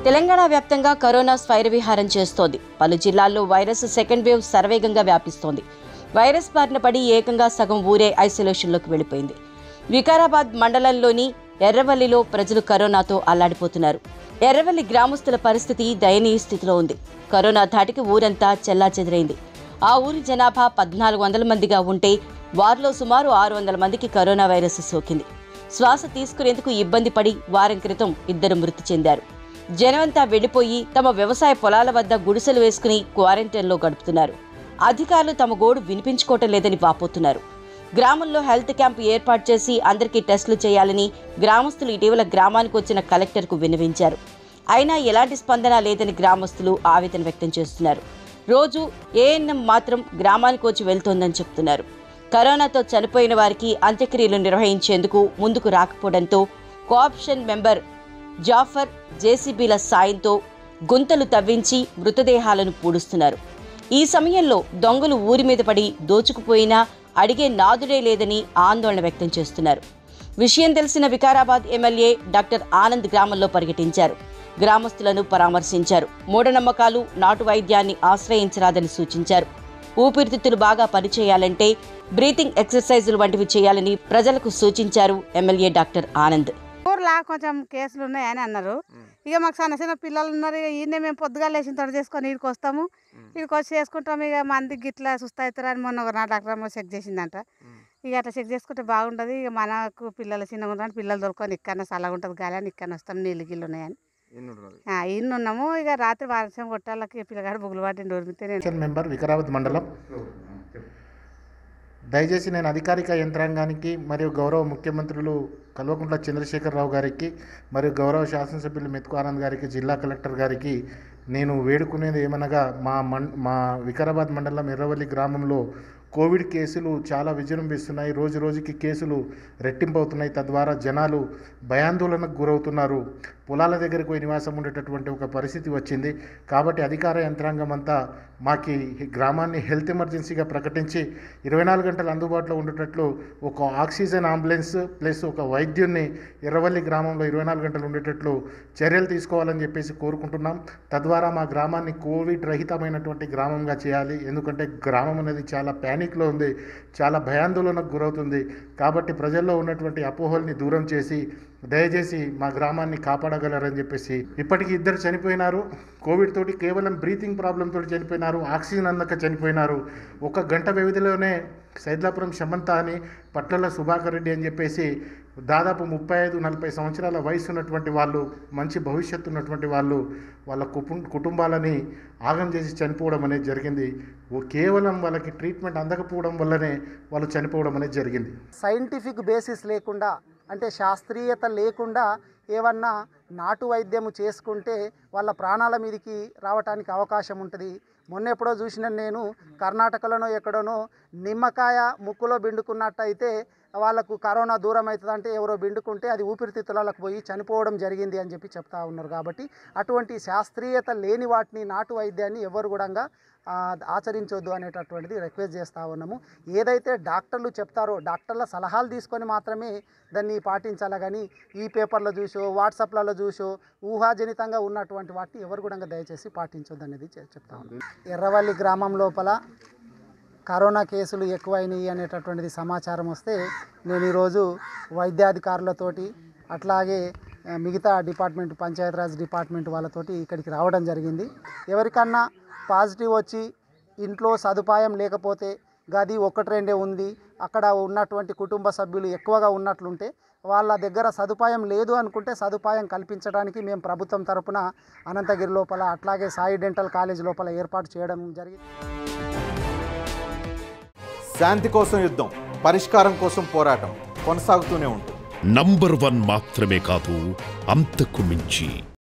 తెలంగాణ వ్యాప్తంగా కరోనా స్వైరవిహారం చేస్తోంది. పలు జిల్లాల్లో వైరస్ సెకండ్ వేవ్ శరవేగంగా వ్యాపిస్తోంది. వైరస్ బారిన పడి ఏకంగా సగం ఊరే ఐసోలేషన్లోకి వెళ్లిపోయింది. వికారాబాద్ మండలంలోని ఎర్రవల్లిలో ప్రజలు కరోనాతో అల్లాడిపోతున్నారు. ఎర్రవల్లి గ్రామస్తుల పరిస్థితి దయనీయ స్థితిలో ఉంది. కరోనా ధాటికి ఊరంతా చెల్లాచెదరైంది. ఆ ఊరి జనాభా 1400 మందిగా ఉంటే వారిలో సుమారు 600 మందికి కరోనా వైరస్ సోకింది. శ్వాస తీసుకునేందుకు ఇబ్బంది పడి వారం క్రితం 2 మృతి చెందారు. జనమంతా వెళ్లిపోయి తమ వ్యవసాయ పొలాల వద్ద గుడిసెలు వేసుకుని క్వారంటైన్లో గడుపుతున్నారు. అధికారులు తమ గోడు వినిపించుకోవటం లేదని వాపోతున్నారు. గ్రామంలో హెల్త్ క్యాంప్ ఏర్పాటు చేసి అందరికీ టెస్టులు చేయాలని గ్రామస్తులు ఇటీవల గ్రామానికి వచ్చిన కలెక్టర్కు విన్నవించారు. అయినా ఎలాంటి స్పందన లేదని గ్రామస్తులు ఆవేదన వ్యక్తం చేస్తున్నారు. రోజు ఏఎన్ఎం మాత్రం గ్రామానికి వచ్చి వెళ్తోందని చెప్తున్నారు. కరోనాతో చనిపోయిన వారికి అంత్యక్రియలు నిర్వహించేందుకు ముందుకు రాకపోవడంతో కోఆప్షన్ మెంబర్ జాఫర్ జేసీబీల సాయంతో గుంతలు తవ్వించి మృతదేహాలను పూడుస్తున్నారు. ఈ సమయంలో దొంగలు ఊరి మీద పడి దోచుకుపోయినా అడిగే నాదుడే లేదని ఆందోళన వ్యక్తం చేస్తున్నారు. విషయం తెలిసిన వికారాబాద్ ఎమ్మెల్యే డాక్టర్ ఆనంద్ గ్రామంలో పర్యటించారు. గ్రామస్తులను పరామర్శించారు. మూఢనమ్మకాలు, నాటు వైద్యాన్ని ఆశ్రయించరాదని సూచించారు. ఊపిరితిత్తులు బాగా పనిచేయాలంటే బ్రీతింగ్ ఎక్సర్సైజులు వంటివి చేయాలని ప్రజలకు సూచించారు ఎమ్మెల్యే డాక్టర్ ఆనంద్. ఊర్లో కొంచెం కేసులు ఉన్నాయని అన్నారు. ఇక మాకు చిన్న చిన్న పిల్లలు ఉన్నారు. ఇక ఈయన మేము పొద్దుగా లేచిన తోట చేసుకొని ఇక్కడికి వస్తాము. ఇక్కడికి వచ్చి చేసుకుంటాము. ఇక మందికి ఇట్లా సుస్థ అవుతారని మొన్న నా డాక్టర్ అమ్మ చెక్ చేసిందంట. ఇక అట్లా చెక్ చేసుకుంటే బాగుంటుంది. ఇక మనకు పిల్లలు చిన్నగా ఉంటారని పిల్లలు దొరుకుని ఇక్కడ చల్లగా ఉంటుంది గాలి అని ఇక్కడ వస్తాం. నీళ్ళు గిల్లు ఉన్నాయని ఇన్ని ఉన్నాము. ఇక రాత్రి వర్షం కొట్టాలకి పిల్లగాడు బుగులు పట్టి డోర్మితే మెంబర్ వికారాబాద్ మండలం. దయచేసి నేను అధికారిక యంత్రాంగానికి మరియు గౌరవ ముఖ్యమంత్రులు కల్వకుంట్ల చంద్రశేఖరరావు గారికి మరియు గౌరవ శాసనసభ్యులు మెతుకు ఆనంద్ గారికి, జిల్లా కలెక్టర్ గారికి నేను వేడుకునేది ఏమనగా మా వికారాబాద్ మండలం ఎర్రవల్లి గ్రామంలో కోవిడ్ కేసులు చాలా విజృంభిస్తున్నాయి. రోజు రోజుకి కేసులు రెట్టింపవుతున్నాయి. తద్వారా జనాలు భయాందోళనకు గురవుతున్నారు. పొలాల దగ్గరికి పోయి నివాసం ఉండేటటువంటి ఒక పరిస్థితి వచ్చింది. కాబట్టి అధికార యంత్రాంగం అంతా మాకు గ్రామాన్ని హెల్త్ ఎమర్జెన్సీగా ప్రకటించి 24 గంటలు అందుబాటులో ఉండేటట్లు ఒక ఆక్సిజన్ అంబులెన్స్ ప్లస్ ఒక వైద్యున్ని ఎర్రవల్లి గ్రామంలో 24 గంటలు ఉండేటట్లు చర్యలు తీసుకోవాలని చెప్పేసి కోరుకుంటున్నాం. తద్వారా మా గ్రామాన్ని కోవిడ్ రహితమైనటువంటి గ్రామంగా చేయాలి. ఎందుకంటే గ్రామం అనేది చాలా ప్యానిక్లో ఉంది, చాలా భయాందోళనకు గురవుతుంది. కాబట్టి ప్రజల్లో ఉన్నటువంటి అపోహల్ని దూరం చేసి దయచేసి మా గ్రామాన్ని కాపాడగలరని చెప్పేసి. ఇప్పటికీ 2 చనిపోయినారు. కోవిడ్ తోటి కేవలం బ్రీతింగ్ ప్రాబ్లం తోటి చనిపోయినారు. ఆక్సిజన్ అందక చనిపోయినారు. 1 గంట వ్యవధిలోనే సైద్లాపురం శమంత అని, పట్లల సుభాకర్ రెడ్డి అని చెప్పేసి దాదాపు 35-40 సంవత్సరాల వయసు ఉన్నటువంటి వాళ్ళు, మంచి భవిష్యత్తు ఉన్నటువంటి వాళ్ళు వాళ్ళ కుటుంబాలని ఆగం చేసి చనిపోవడం అనేది జరిగింది. కేవలం వాళ్ళకి ట్రీట్మెంట్ అందకపోవడం వల్లనే వాళ్ళు చనిపోవడం అనేది జరిగింది. సైంటిఫిక్ బేసిస్ లేకుండా, అంటే శాస్త్రీయత లేకుండా ఏమన్నా నాటు వైద్యము చేసుకుంటే వాళ్ళ ప్రాణాల మీదకి రావడానికి అవకాశం ఉంటుంది. మొన్న ఎప్పుడో చూసిన నేను కర్ణాటకలోనో ఎక్కడోనో నిమ్మకాయ ముక్కులో బిండుకున్నట్టయితే వాళ్ళకు కరోనా దూరం అవుతుంది అంటే ఎవరో బిండుకుంటే అది ఊపిరితిత్తులకు పోయి చనిపోవడం జరిగింది అని చెప్పి చెప్తా ఉన్నారు. కాబట్టి అటువంటి శాస్త్రీయత లేని వాటిని, నాటు వైద్యాన్ని ఎవరు కూడా ఆచరించొద్దు అనేటటువంటిది రిక్వెస్ట్ చేస్తూ ఉన్నాము. ఏదైతే డాక్టర్లు చెప్తారో డాక్టర్ల సలహాలు తీసుకొని మాత్రమే దాన్ని పాటించాలి. కానీ ఈ పేపర్లో చూసో, వాట్సాప్లలో చూసో ఊహాజనితంగా ఉన్నటువంటి వాటిని ఎవరు కూడా దయచేసి పాటించొద్దు అనేది చెప్తా ఉన్నాం. ఎర్రవల్లి గ్రామం లోపల కరోనా కేసులు ఎక్కువైనాయి అనేటటువంటిది సమాచారం వస్తే నేను ఈరోజు వైద్యాధికారులతోటి అట్లాగే మిగతా డిపార్ట్మెంట్, పంచాయతీరాజ్ డిపార్ట్మెంట్ వాళ్ళతోటి ఇక్కడికి రావడం జరిగింది. ఎవరికన్నా పాజిటివ్ వచ్చి ఇంట్లో సదుపాయం లేకపోతే, గది 1-2 ఉంది, అక్కడ ఉన్నటువంటి కుటుంబ సభ్యులు ఎక్కువగా ఉన్నట్లుంటే వాళ్ళ దగ్గర సదుపాయం లేదు అనుకుంటే సదుపాయం కల్పించడానికి మేము ప్రభుత్వం తరపున అనంతగిరి లోపల అట్లాగే సాయి డెంటల్ కాలేజ్ లోపల ఏర్పాటు చేయడం జరిగింది. శాంతి కోసం యుద్ధం, పరిష్కారం కోసం పోరాటం కొనసాగుతూనే ఉంటుంది. నంబర్ 1 మాత్రమే కాదు, అంతకు మించి.